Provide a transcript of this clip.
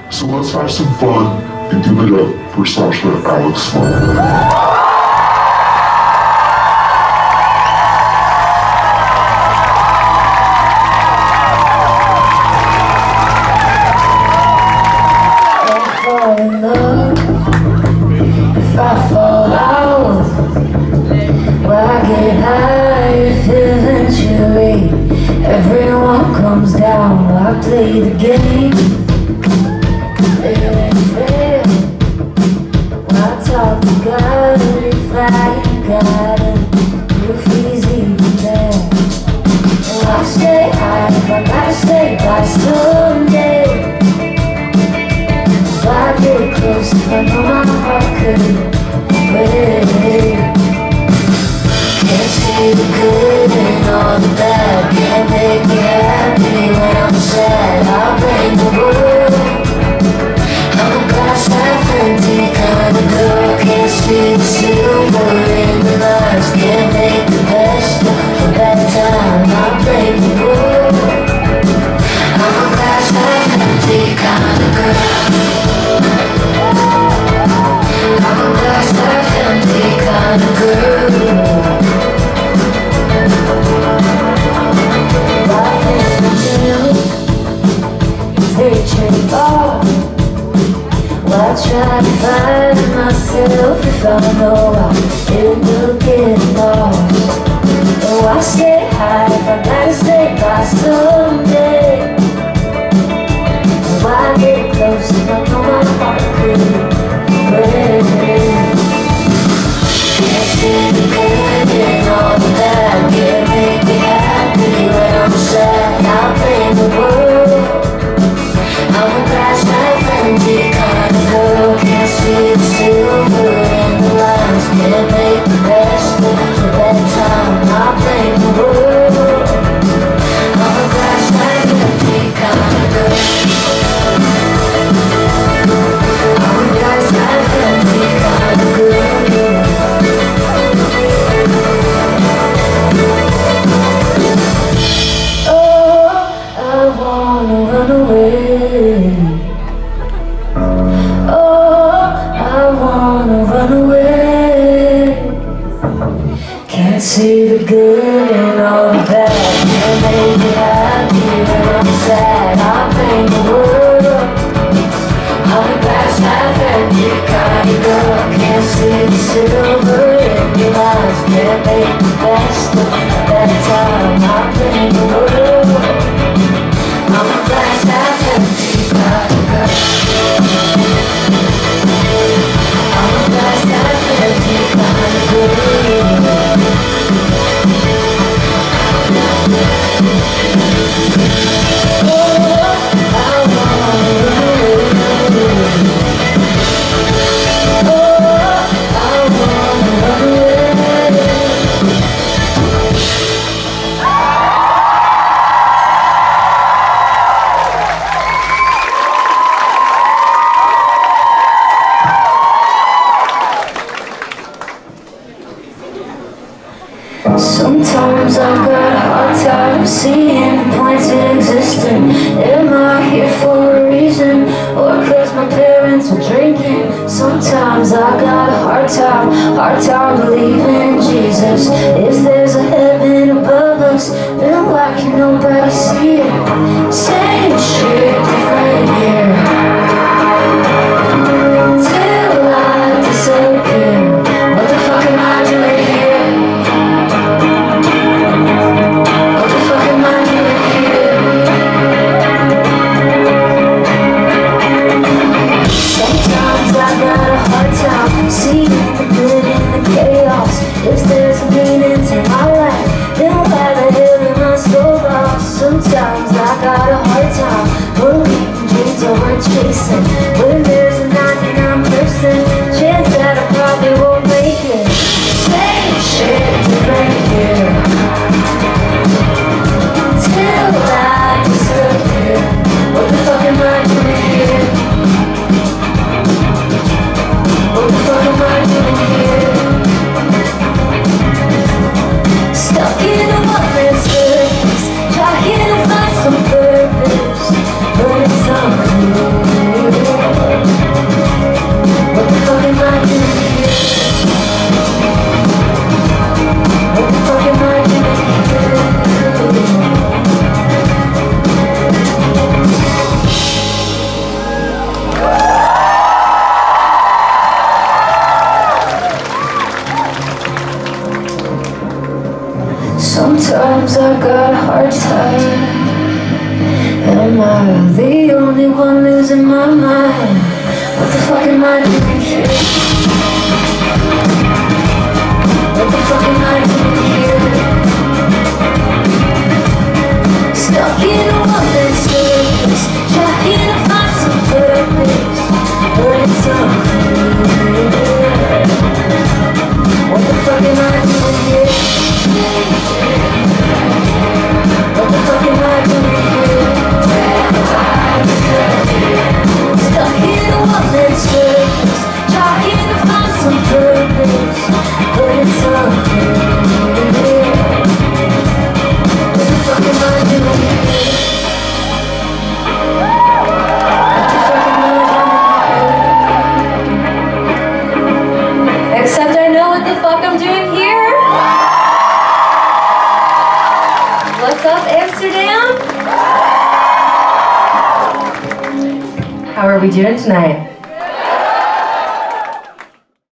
So let's have some fun and give it up for Sasha Alex Smart. If I fall out, well, I get high if eventually everyone comes down. I play the game, fair and fair. When I talk to God, if I ain't got him, if he's even there. Well, I stay high if I gotta stay by someday. I get close if I know my heart could break. Can't see the good and all the bad. Can't make me happy when I'm sad. I blame the world. I'm a glass half empty kind of girl. Can't see the silver in the lines. Can't make the best of a bad time. I blame the world. I'm a glass half empty kind of girl. I'm a glass half empty kind of girl. Life in the middle, they trade off. Well, I try to find myself if I know I end up getting lost. Oh, I stay high if I gotta stay by someday. Oh, I get close if I know my heart could. Can't see the good in all the bad. Can't make me happy when I'm sad. I blame the world. I'm a glass half empty kind of girl. Can't see the silver in the lines. Can't make the best of the bad time. I blame the world. I'm a glass half empty kind of girl. I'm a glass half empty kind of girl. Can't see the good in all the bad. Can't make me happy when I'm sad. I blame the world. I'm a glass half empty kind of girl. Can't see the silver in your eyes. Can't make the best of that time. I blame the world. I'm a glass half empty kind of girl. I'm a glass half empty kind of girl. Sometimes I've got a hard time seeing the point to existing. Am I here for a reason, or cause my parents were drinking? Sometimes I got a hard time believing in Jesus. If there's a heaven above us, then why can nobody see it? Same shit, different year. Till I disappear. What the fuck am I doing here? See the good in the chaos. If there's a meaning to my life, then why the hell am I so lost? Sometimes I got a hard time believing dreams are worth chasing. When there's a 99% chance that I probably won't make it. Same shit, different year. Till I disappear. What the fuck am I doing here? What the fuck am I doing here? Stuck in a one-man circus, trying to find some purpose, but it's not clear. Am I the only one losing my mind? What the fuck am I doing here? What the fuck am I doing here? Stuck in a one-man circus, trying to find some purpose, but it's unclear. What the fuck am I doing here? What the fuck am I doing here? Stuck in a one-man circus, trying to find some purpose, but it's unclear. What the fuck am I doing here? What the fuck am I doing here? Except I know what the fuck I'm doing here. What's up, Amsterdam? How are we doing tonight?